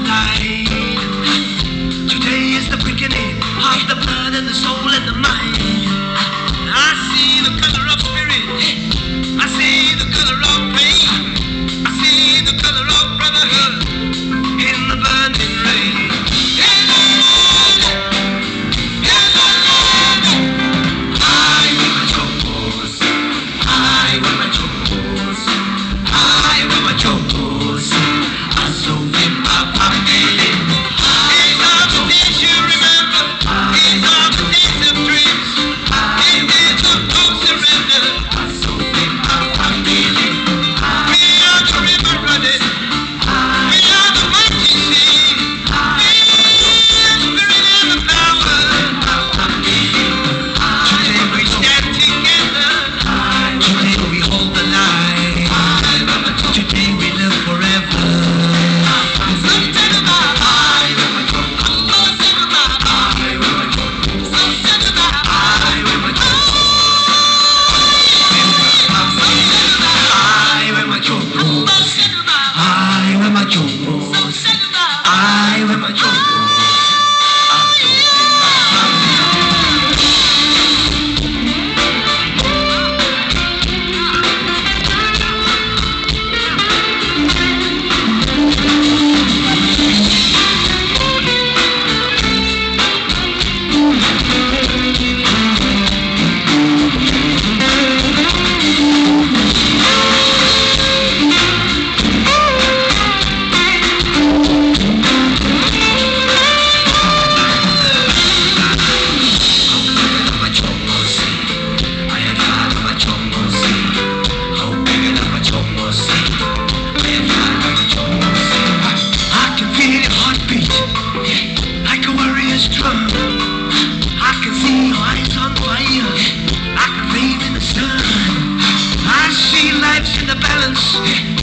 light. Today is the quickening of the blood and the soul and the mind. I see the color of spirit. I see the color of pain. I see the color of brotherhood in the burning rain. In the land, in the land. I wear my chocos. I wear my chocos. I wear my chocos. I so in my family. These are the days you remember. These are the days of dreams. These days of no surrender. I so in my family. We are the river running. We are the mighty sea. We are the spirit and the power. Today we stand together. Today we hold the line. Today we live forever. I wear my chocos. I wear my chocos. I can feel your heartbeat like a warrior's drum. I can see your eyes on fire like a flame in the sun. I see life's in the balance.